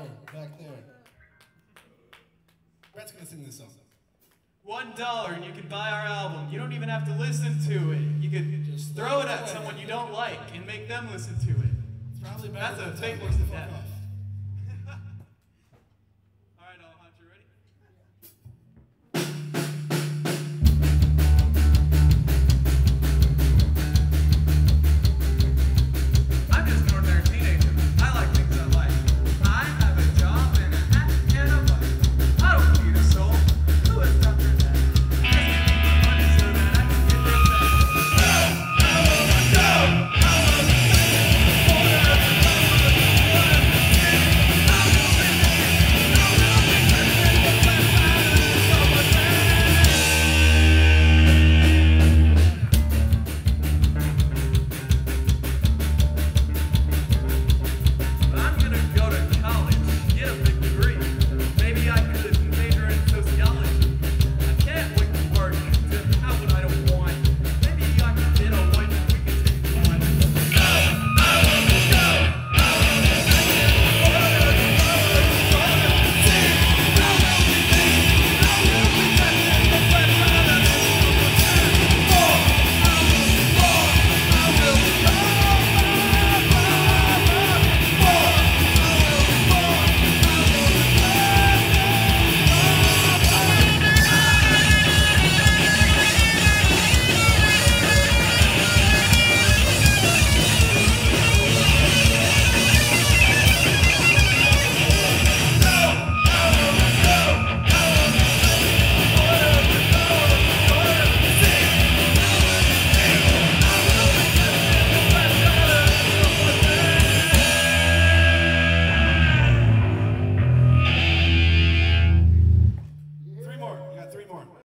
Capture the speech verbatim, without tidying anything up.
dollar back there. Brett's gonna sing this song. One dollar and you can buy our album. You don't even have to listen to it. You could just throw it at someone you don't like and make them listen to it. It's probably That's better a than fake telling worse them than to fuck that. off.